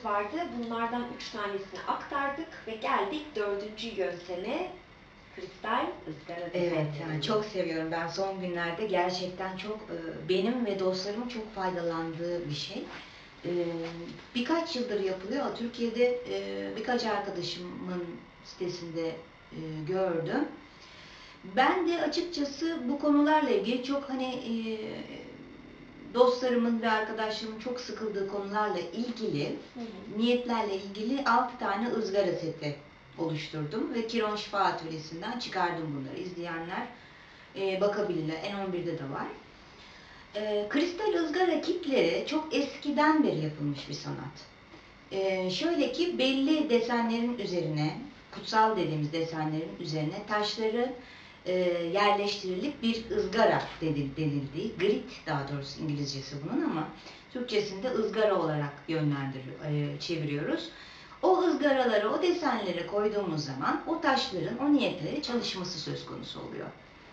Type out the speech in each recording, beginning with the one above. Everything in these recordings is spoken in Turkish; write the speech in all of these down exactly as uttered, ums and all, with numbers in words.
yöntemimiz vardı. Bunlardan üç tanesini aktardık ve geldik dördüncü yönteme. Kristal ızgara desenleri. Evet, yani çok seviyorum. Ben son günlerde gerçekten çok e, benim ve dostlarımın çok faydalandığı bir şey. E, birkaç yıldır yapılıyor. Türkiye'de e, birkaç arkadaşımın sitesinde e, gördüm. Ben de açıkçası bu konularla ilgili çok hani e, dostlarımın ve arkadaşlarımın çok sıkıldığı konularla ilgili, hı hı. niyetlerle ilgili altı tane ızgara seti oluşturdum ve Kiron Şifa Atölyesi'nden çıkardım bunları. İzleyenler e, bakabilirler. en on birde de var. E, kristal ızgara kitleri çok eskiden beri yapılmış bir sanat. E, şöyle ki belli desenlerin üzerine, kutsal dediğimiz desenlerin üzerine taşları e, yerleştirilip bir ızgara denildiği, grit daha doğrusu İngilizcesi bunun ama Türkçesinde ızgara olarak yönlendiriyor, e, çeviriyoruz. O ızgaraları, o desenleri koyduğumuz zaman o taşların o niyetleri çalışması söz konusu oluyor.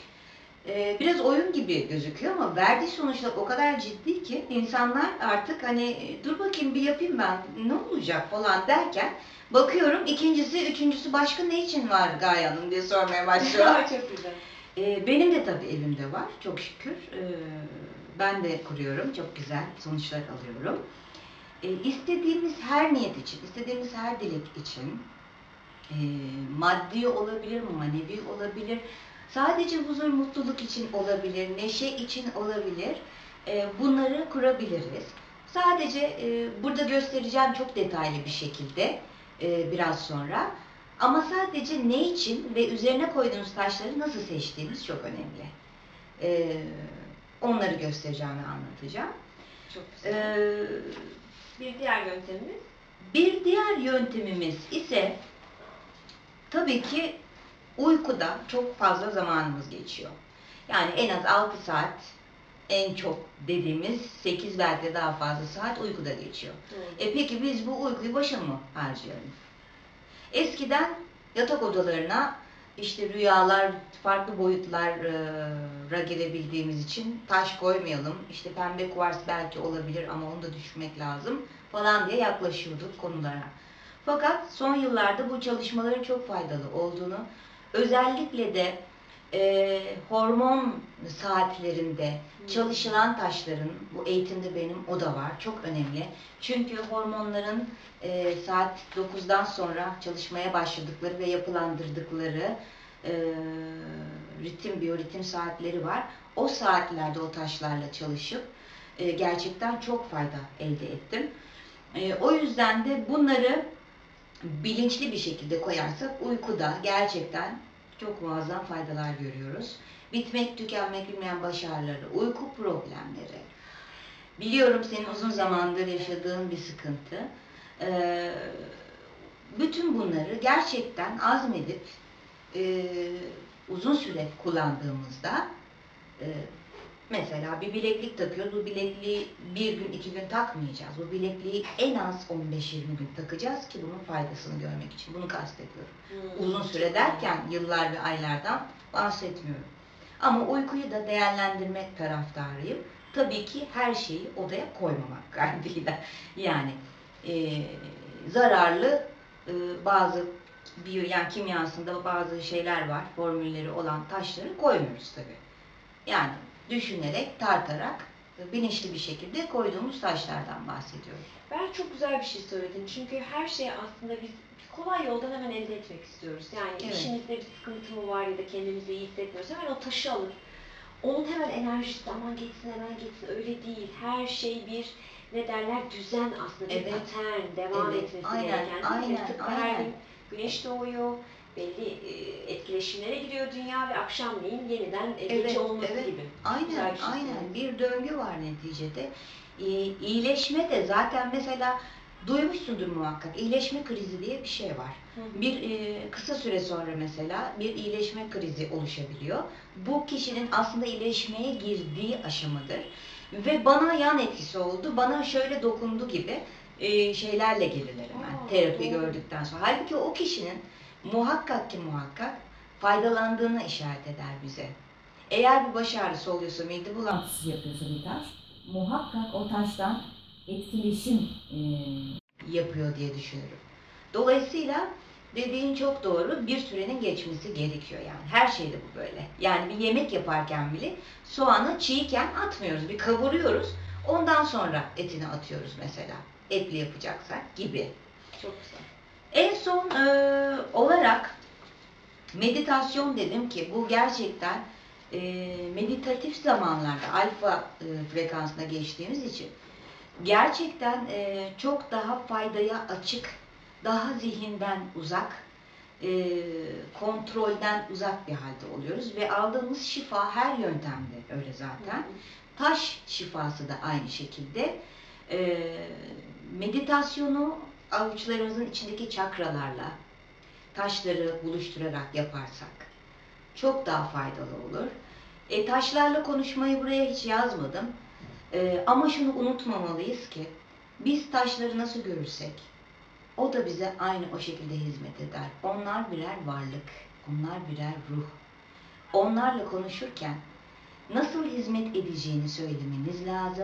Ee, biraz oyun gibi gözüküyor ama verdiği sonuçlar o kadar ciddi ki insanlar artık hani dur bakayım bir yapayım ben ne olacak falan derken bakıyorum ikincisi, üçüncüsü başka ne için var Gaye Hanım diye sormaya başlıyorlar. Çok güzel. Ee, benim de tabii elimde var çok şükür. Ee, ben de kuruyorum, çok güzel sonuçlar alıyorum. E, istediğimiz her niyet için, istediğimiz her dilek için e, maddi olabilir, manevi olabilir, sadece huzur, mutluluk için olabilir, neşe için olabilir. E, bunları kurabiliriz. Sadece e, burada göstereceğim çok detaylı bir şekilde e, biraz sonra. Ama sadece ne için ve üzerine koyduğunuz taşları nasıl seçtiğiniz çok önemli. E, onları göstereceğim ve anlatacağım. Çok güzel. Ee, Bir diğer yöntemimiz? Bir diğer yöntemimiz ise tabii ki uykuda çok fazla zamanımız geçiyor. Yani en az altı saat, en çok dediğimiz sekiz belki de daha fazla saat uykuda geçiyor. Hı. E peki biz bu uykuyu boşa mı harcayalım? Eskiden yatak odalarına işte rüyalar, farklı boyutlara gelebildiğimiz için taş koymayalım, işte pembe kuvars belki olabilir ama onu da düşünmek lazım falan diye yaklaşıyorduk konulara. Fakat son yıllarda bu çalışmaların çok faydalı olduğunu, özellikle de e, hormon saatlerinde çalışılan taşların, bu eğitimde benim o da var, çok önemli. Çünkü hormonların e, saat dokuzdan sonra çalışmaya başladıkları ve yapılandırdıkları e, ritim, biyoritim saatleri var. O saatlerde o taşlarla çalışıp e, gerçekten çok fayda elde ettim. E, o yüzden de bunları bilinçli bir şekilde koyarsak uykuda gerçekten çok muazzam faydalar görüyoruz. Bitmek, tükenmek bilmeyen baş ağrıları, uyku problemleri. Biliyorum senin uzun zamandır yaşadığın bir sıkıntı. Ee, bütün bunları gerçekten azmedip e, uzun süre kullandığımızda e, mesela bir bileklik takıyoruz. Bu bilekliği bir gün, iki gün takmayacağız. Bu bilekliği en az on beş yirmi gün takacağız ki bunun faydasını görmek için. Bunu kastediyorum. Hmm. Uzun süre derken yıllar ve aylardan bahsetmiyorum. Ama uykuyu da değerlendirmek taraftarıyım. Tabii ki her şeyi odaya koymamak kaydıyla. Yani e, zararlı e, bazı biyo, yani kimyasında bazı şeyler var, formülleri olan taşları koymuyoruz tabii. Yani düşünerek, tartarak, bilinçli bir şekilde koyduğumuz taşlardan bahsediyorum. Ben çok güzel bir şey söyledin. Çünkü her şeyi aslında biz kolay yoldan hemen elde etmek istiyoruz. Yani evet. işimizde bir sıkıntı mı var ya da kendimizi iyi hissetmiyoruz. Hemen o taşı alıp onun hemen enerjisi aman geçsin hemen geçsin öyle değil. Her şey bir ne derler düzen aslında bir evet. patern devam evet. etmesi aynen, gereken. Aynen, Tıpkı aynen. her gün güneş doğuyor. Belli etkileşimlere giriyor dünya ve akşamleyin yeniden evet, gece olması evet. gibi. Aynen, bir şey aynen. Bir döngü var neticede. Ee, iyileşme de zaten mesela duymuşsundur muhakkak. İyileşme krizi diye bir şey var. Hı hı. Bir e, kısa süre sonra mesela bir iyileşme krizi oluşabiliyor. Bu kişinin aslında iyileşmeye girdiği aşamadır. Ve bana yan etkisi oldu. Bana şöyle dokundu gibi e, şeylerle gelirler hemen. Terapi gördükten sonra. Halbuki o kişinin muhakkak ki muhakkak faydalandığını işaret eder bize. Eğer bir baş ağrısı oluyorsa, mide bulantısı yapıyorsa bir taş, muhakkak o taştan etkileşim e, yapıyor diye düşünürüm. Dolayısıyla dediğin çok doğru. Bir sürenin geçmesi gerekiyor yani. Her şeyde bu böyle. Yani bir yemek yaparken bile soğanı çiğken atmıyoruz. Bir kavuruyoruz. Ondan sonra etini atıyoruz mesela. Etli yapacaksak gibi. Çok güzel. En son e, olarak meditasyon dedim ki bu gerçekten e, meditatif zamanlarda alfa e, frekansına geçtiğimiz için gerçekten e, çok daha faydaya açık, daha zihinden uzak, e, kontrolden uzak bir halde oluyoruz ve aldığımız şifa her yöntemde öyle zaten. Taş şifası da aynı şekilde. E, meditasyonu avuçlarımızın içindeki çakralarla, taşları buluşturarak yaparsak çok daha faydalı olur. E, taşlarla konuşmayı buraya hiç yazmadım. E, ama şunu unutmamalıyız ki biz taşları nasıl görürsek o da bize aynı o şekilde hizmet eder. Onlar birer varlık, onlar birer ruh. Onlarla konuşurken nasıl hizmet edeceğini söylemeniz lazım.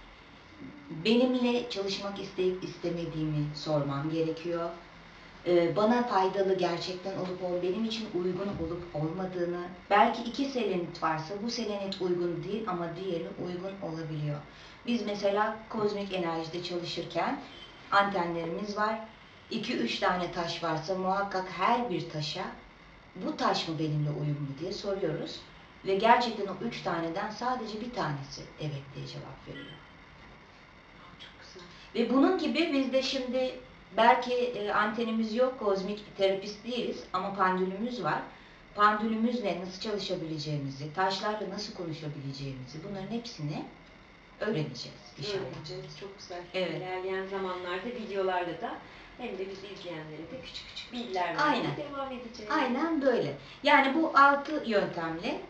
Benimle çalışmak isteyip istemediğimi sormam gerekiyor. Bana faydalı gerçekten olup ol, benim için uygun olup olmadığını, belki iki selenit varsa bu selenit uygun değil ama diğeri uygun olabiliyor. Biz mesela kozmik enerjide çalışırken antenlerimiz var. iki üç tane taş varsa muhakkak her bir taşa bu taş mı benimle uyumlu diye soruyoruz. Ve gerçekten o üç taneden sadece bir tanesi evet diye cevap veriyor. Çok güzel. Ve bunun gibi biz de şimdi belki e, antenimiz yok, kozmik terapist değiliz ama pandülümüz var. Pandülümüzle nasıl çalışabileceğimizi, taşlarla nasıl konuşabileceğimizi bunların hepsini öğreneceğiz inşallah. Öğreneceğiz. Çok güzel. Evet. İlerleyen zamanlarda videolarla da hem de bizi izleyenlere de küçük küçük bilgiler vermeye Aynen. devam edeceğiz. Aynen böyle. Yani bu altı yöntemle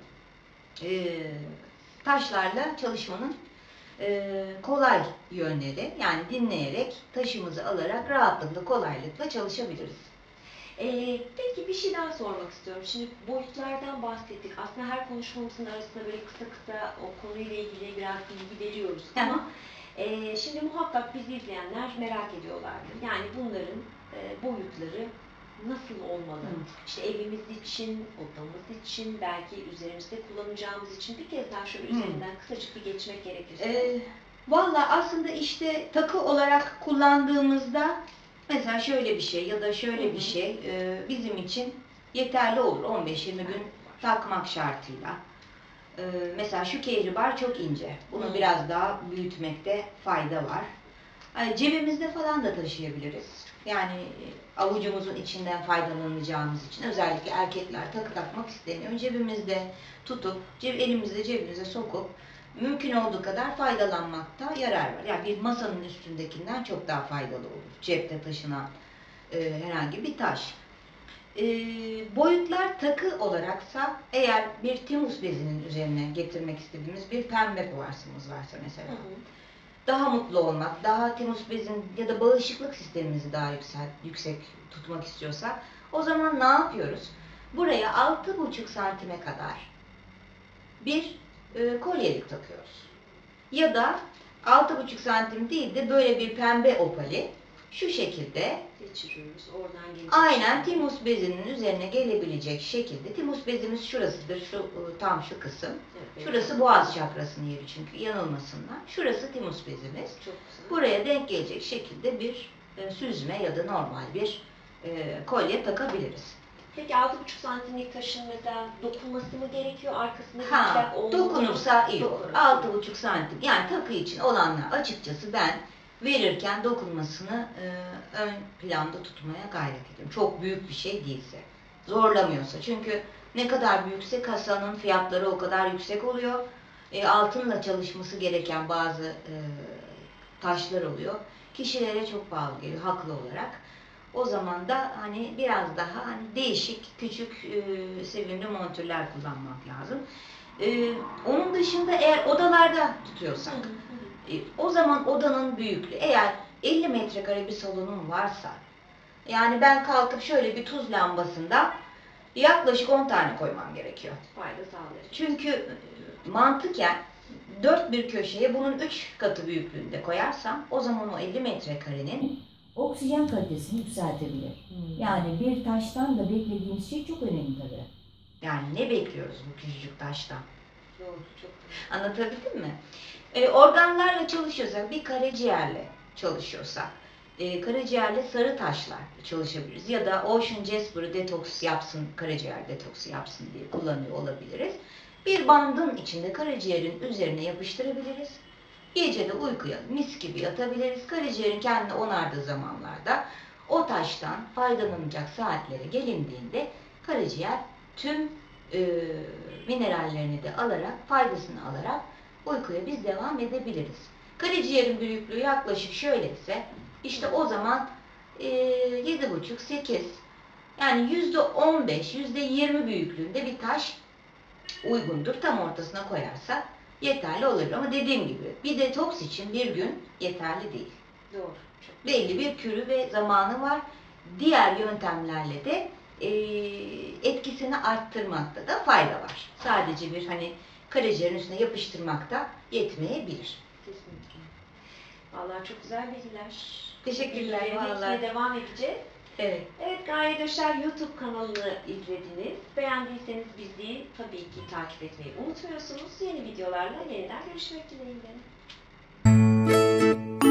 e, taşlarla çalışmanın e, kolay yönleri, yani dinleyerek, taşımızı alarak rahatlıkla, kolaylıkla çalışabiliriz. Ee, peki bir şey daha sormak istiyorum. Şimdi boyutlardan bahsettik. Aslında her konuşmamızın arasında böyle kısa kısa o konuyla ilgili biraz bilgi veriyoruz. Ama e, şimdi muhakkak bizi izleyenler merak ediyorlardır. Yani bunların e, boyutları nasıl olmalı? Hı. İşte evimiz için, odamız için, belki üzerimizde kullanacağımız için bir kez daha şöyle Hı. üzerinden kısacık bir geçmek gerekirse. Ee, Valla aslında işte takı olarak kullandığımızda mesela şöyle bir şey ya da şöyle Hı hı. bir şey e, bizim için yeterli olur on beş yirmi gün takmak şartıyla. Ee, mesela şu kehribar çok ince. Bunu Hı. biraz daha büyütmekte fayda var. Hani cebimizde falan da taşıyabiliriz. Yani e, avucumuzun içinden faydalanacağımız için özellikle erkekler takı takmak istemiyor. Cebimizde tutup, ceb, elimizde cebimize sokup mümkün olduğu kadar faydalanmakta yarar var. Yani bir masanın üstündekinden çok daha faydalı olur. Cepte taşınan e, herhangi bir taş. E, boyutlar takı olaraksa eğer bir timus bezinin üzerine getirmek istediğimiz bir pembe kuvarsımız varsa mesela. Hı hı. Daha mutlu olmak, daha timus bezin ya da bağışıklık sistemimizi daha yüksek, yüksek tutmak istiyorsak o zaman ne yapıyoruz? Buraya altı buçuk santime kadar bir e, kolyelik takıyoruz. Ya da altı buçuk santim değil de böyle bir pembe opali şu şekilde Geçiriyoruz. Oradan gelecek. aynen timus bezinin üzerine gelebilecek şekilde. Timus bezimiz şurasıdır, şu e, tam şu kısım. Evet, Şurası evet. boğaz çakrasının yeri çünkü yanılmasınlar. Şurası timus bezimiz. Çok güzel. Buraya denk gelecek şekilde bir e, süzme ya da normal bir e, kolye takabiliriz. Peki altı buçuk santimlik taşın mesela dokunması mı gerekiyor? Arkasında bir Ha, plak olmalı mı? dokunursa iyi olur. Dokunur. altı buçuk santim. Yani takı için olanlar açıkçası ben verirken dokunmasını e, ön planda tutmaya gayret ediyorum. Çok büyük bir şey değilse. Zorlamıyorsa. Çünkü ne kadar büyükse kasanın fiyatları o kadar yüksek oluyor. E, altınla çalışması gereken bazı e, taşlar oluyor. Kişilere çok pahalı geliyor haklı olarak. O zaman da hani biraz daha hani değişik, küçük, e, sevimli montürler kullanmak lazım. E, onun dışında eğer odalarda tutuyorsak, e, o zaman odanın büyüklüğü, eğer elli metrekare bir salonun varsa, yani ben kalkıp şöyle bir tuz lambasında yaklaşık on tane koymam gerekiyor. Fayda sağlayacak. Çünkü e, mantıken dört bir köşeye bunun üç katı büyüklüğünde koyarsam o zaman o elli metrekarenin oksijen kalitesini yükseltebilir. Hmm. Yani bir taştan da beklediğimiz şey çok önemli tabii. Yani ne bekliyoruz bu küçücük taştan? Doğru, çok doğru. Anlatabildim mi? E, organlarla çalışıyorsak, bir karaciğerle çalışıyorsak, e, karaciğerle sarı taşlar çalışabiliriz. Ya da Ocean Jasper'ı detoks yapsın, karaciğer detoksu yapsın diye kullanıyor olabiliriz. Bir bandın içinde karaciğerin üzerine yapıştırabiliriz. Gece de uykuya mis gibi yatabiliriz. Karaciğerin kendini onardığı zamanlarda o taştan faydalanacak saatlere gelindiğinde karaciğer tüm e, minerallerini de alarak, faydasını alarak uykuya biz devam edebiliriz. Karaciğerin büyüklüğü yaklaşık şöyleyse, işte o zaman e, yedi buçuk sekiz, yani yüzde on beş, yüzde yirmi büyüklüğünde bir taş uygundur. Tam ortasına koyarsak yeterli olur. Ama dediğim gibi bir detoks için bir gün yeterli değil. Doğru. Çok Belli bir kürü ve zamanı var. Diğer yöntemlerle de e, etkisini arttırmakta da fayda var. Sadece bir hani karaciğerin üstüne yapıştırmakta yetmeyebilir. kesinlikle. Vallahi çok güzel bilgiler. Teşekkürler, Bilgilerin vallahi. hepsine devam edeceğiz. Evet. Evet, Gaye Döşer YouTube kanalını izlediniz. Beğendiyseniz bizi tabii ki takip etmeyi unutmuyorsunuz. Yeni videolarla yeniden görüşmek dileğiyle.